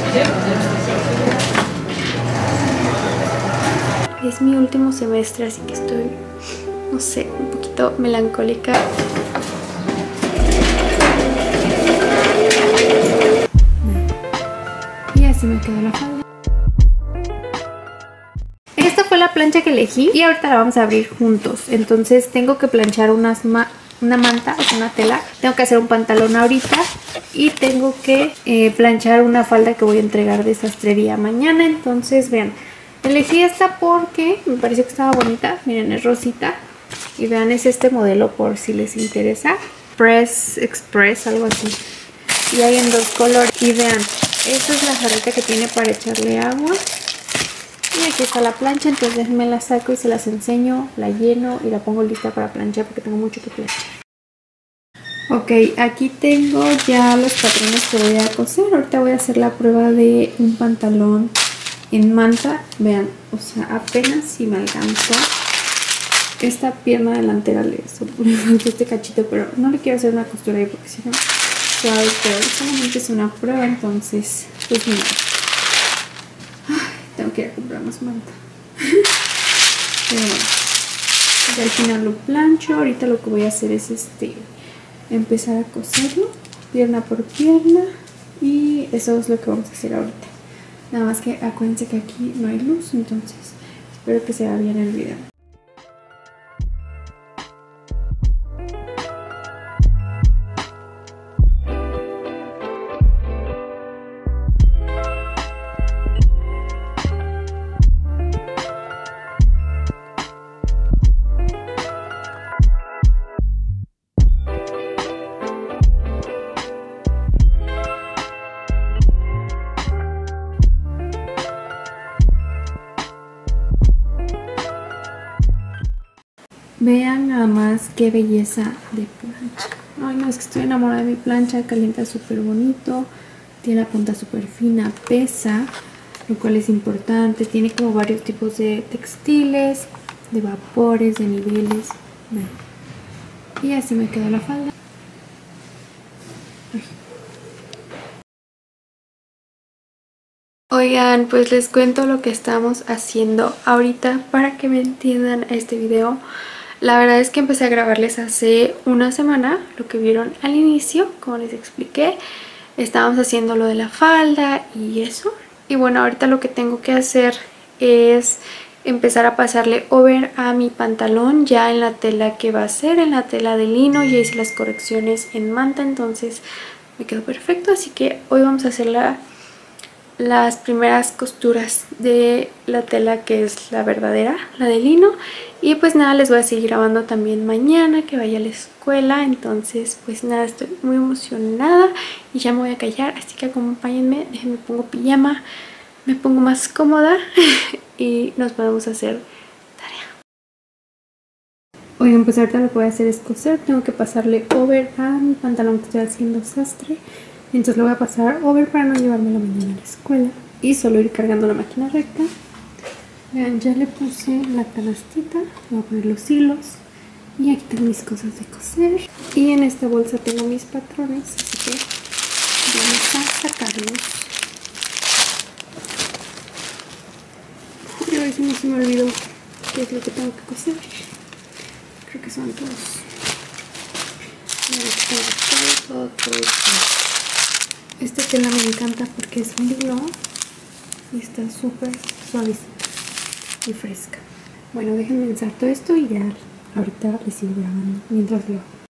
Es mi último semestre, así que estoy, no sé, un poquito melancólica. Y así me quedó la falda. Esta fue la plancha que elegí y ahorita la vamos a abrir juntos. Entonces tengo que planchar una manta, o sea, una tela. Tengo que hacer un pantalón ahorita y tengo que planchar una falda que voy a entregar de sastrería mañana. Entonces vean, elegí esta porque me pareció que estaba bonita. Miren, es rosita. Y vean, es este modelo por si les interesa. Press Express, algo así. Y hay en 2 colores. Y vean, esta es la jarrita que tiene para echarle agua. Y aquí está la plancha, entonces me la saco y se las enseño, la lleno y la pongo lista para planchar porque tengo mucho que planchar. Ok, aquí tengo ya los patrones que voy a coser. Ahorita voy a hacer la prueba de un pantalón en manta. Vean, o sea, apenas si me alcanzó. Esta pierna delantera le faltó este cachito, pero no le quiero hacer una costura ahí porque si no se va a despegar. Solamente es una prueba, entonces pues mira. Tengo que ir a comprar más manta. Pero bueno, ya al final lo plancho. Ahorita lo que voy a hacer es empezar a coserlo pierna por pierna. Y eso es lo que vamos a hacer ahorita. Nada más que acuérdense que aquí no hay luz, entonces espero que se vea bien el video. Vean nada más qué belleza de plancha. Ay, no, es que estoy enamorada de mi plancha. Calienta súper bonito. Tiene la punta súper fina. Pesa, lo cual es importante. Tiene como varios tipos de textiles, de vapores, de niveles. Bueno. Y así me quedó la falda. Ay. Oigan, pues les cuento lo que estamos haciendo ahorita para que me entiendan este video. La verdad es que empecé a grabarles hace una semana, lo que vieron al inicio, como les expliqué. Estábamos haciendo lo de la falda y eso. Y bueno, ahorita lo que tengo que hacer es empezar a pasarle over a mi pantalón ya en la tela que va a ser, en la tela de lino. Ya hice las correcciones en manta, entonces me quedó perfecto. Así que hoy vamos a hacer las primeras costuras de la tela que es la verdadera, la de lino. Y pues nada, les voy a seguir grabando también mañana que vaya a la escuela. Entonces pues nada, estoy muy emocionada y ya me voy a callar, así que acompáñenme. Déjenme pongo pijama, me pongo más cómoda y nos podemos hacer tarea. Oigan, pues ahorita lo que voy a hacer es coser. Tengo que pasarle over a mi pantalón que estoy haciendo sastre. Entonces lo voy a pasar over para no llevármelo mañana a la escuela y solo ir cargando la máquina recta. Vean, ya le puse la canastita, voy a poner los hilos y aquí tengo mis cosas de coser. Y en esta bolsa tengo mis patrones, así que vamos a sacarlos. Y a ver si no se me olvidó qué es lo que tengo que coser. Creo que son todos. Todo. Esta tela me encanta porque es lino y está súper suavecita y fresca. Bueno, déjenme ensarto esto y ya ahorita les sigo grabando mientras lo hago.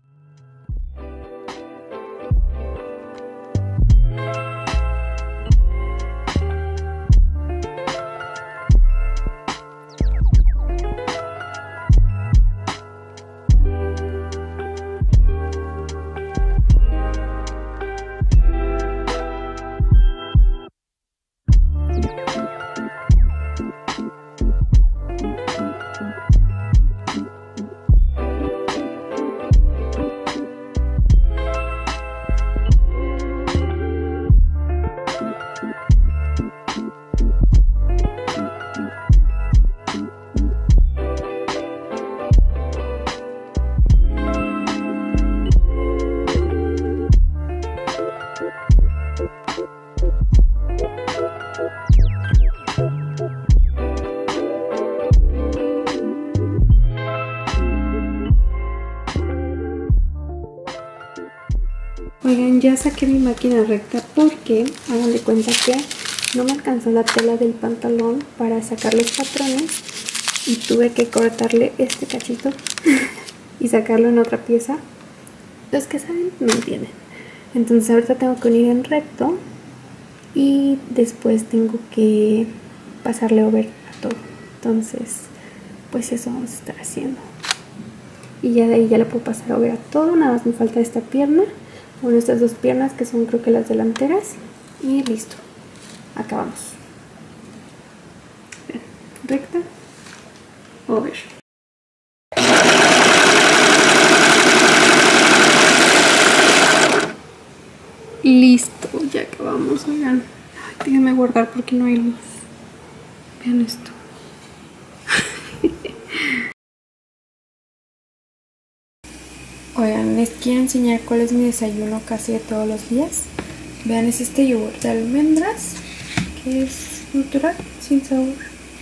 Ya saqué mi máquina recta porque hagan de cuenta que no me alcanzó la tela del pantalón para sacar los patrones y tuve que cortarle este cachito y sacarlo en otra pieza. Los que saben no entienden. Entonces ahorita tengo que unir en recto y después tengo que pasarle over a todo. Entonces pues eso vamos a estar haciendo. Y ya de ahí ya le puedo pasar over a todo. Nada más me falta esta pierna. Bueno, estas dos piernas que son creo que las delanteras. Y listo. Acabamos. Recta. Over. Listo, ya acabamos, oigan. Ay, déjenme guardar porque no hay luz. Vean esto. Oigan, les quiero enseñar cuál es mi desayuno casi de todos los días. Vean, es este yogur de almendras, que es natural, sin sabor.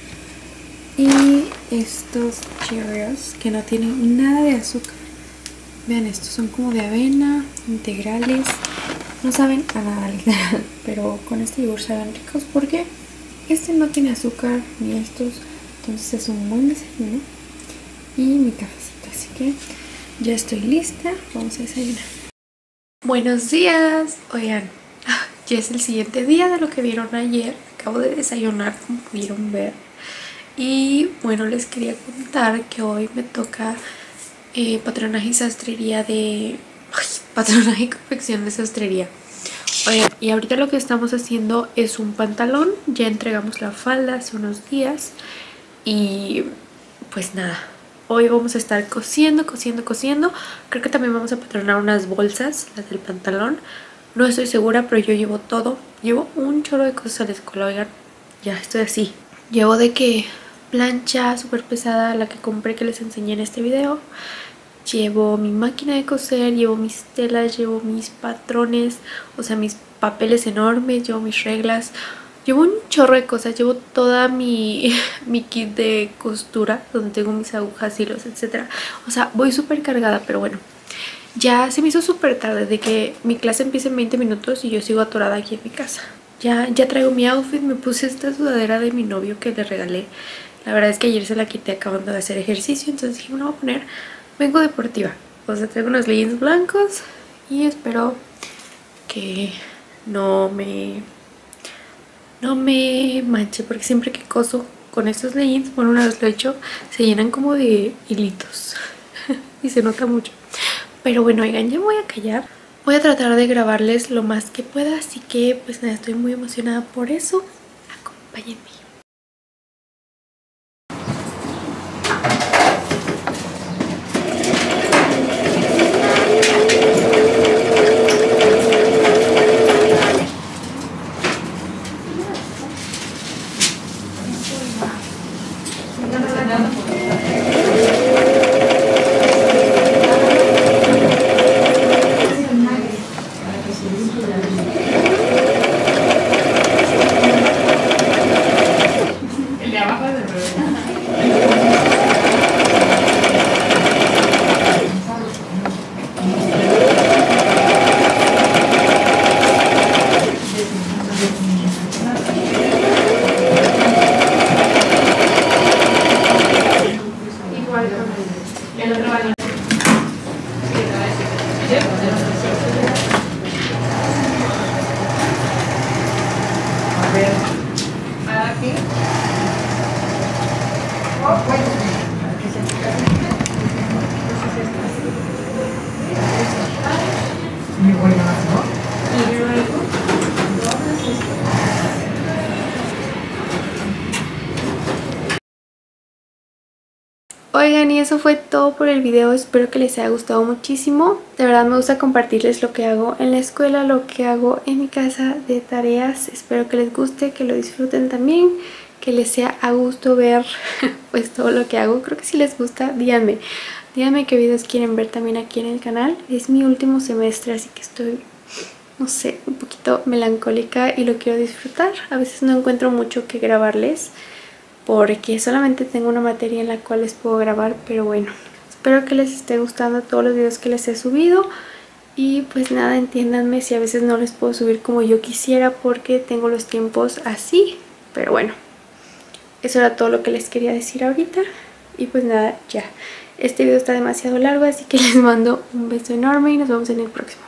Y estos Cheerios, que no tienen nada de azúcar. Vean, estos son como de avena, integrales. No saben a nada, literal, pero con este yogur saben ricos porque este no tiene azúcar ni estos. Entonces es un buen desayuno. Y mi cafecito, así que ya estoy lista, vamos a desayunar. Buenos días, oigan, ya es el siguiente día de lo que vieron ayer. Acabo de desayunar, como pudieron ver. Y bueno, les quería contar que hoy me toca patronaje y sastrería de... patronaje y confección de sastrería. Oigan, y ahorita lo que estamos haciendo es un pantalón. Ya entregamos la falda hace unos días. Y pues nada, hoy vamos a estar cosiendo. Creo que también vamos a patronar unas bolsas, las del pantalón. No estoy segura, pero yo llevo todo. Llevo un chorro de cosas a la escuela, oigan. Ya estoy así. Llevo de que plancha súper pesada, la que compré que les enseñé en este video. Llevo mi máquina de coser, llevo mis telas, llevo mis patrones, o sea, mis papeles enormes, llevo mis reglas. Llevo un chorro de cosas, llevo toda mi kit de costura, donde tengo mis agujas, hilos, etc. O sea, voy súper cargada, pero bueno. Ya se me hizo súper tarde, de que mi clase empieza en 20 minutos y yo sigo atorada aquí en mi casa. Ya traigo mi outfit, me puse esta sudadera de mi novio que le regalé. La verdad es que ayer se la quité acabando de hacer ejercicio, entonces dije, me la voy a poner. Vengo deportiva, o sea, traigo unos leggings blancos y espero que no me manche, porque siempre que coso con estos leggings, bueno, una vez lo he hecho, se llenan como de hilitos y se nota mucho. Pero bueno, oigan, ya me voy a callar. Voy a tratar de grabarles lo más que pueda, así que pues nada, estoy muy emocionada por eso. Acompáñenme. Oigan, y eso fue todo por el video. Espero que les haya gustado muchísimo. De verdad me gusta compartirles lo que hago en la escuela, lo que hago en mi casa de tareas. Espero que les guste, que lo disfruten también, que les sea a gusto ver pues todo lo que hago. Creo que si les gusta, díganme qué videos quieren ver también aquí en el canal. Es mi último semestre, así que estoy, no sé, un poquito melancólica y lo quiero disfrutar. A veces no encuentro mucho que grabarles porque solamente tengo una materia en la cual les puedo grabar, pero bueno, espero que les esté gustando todos los videos que les he subido Y pues nada, entiéndanme si a veces no les puedo subir como yo quisiera porque tengo los tiempos así. Pero bueno, eso era todo lo que les quería decir ahorita. Y pues nada, ya. Este video está demasiado largo, así que les mando un beso enorme y nos vemos en el próximo.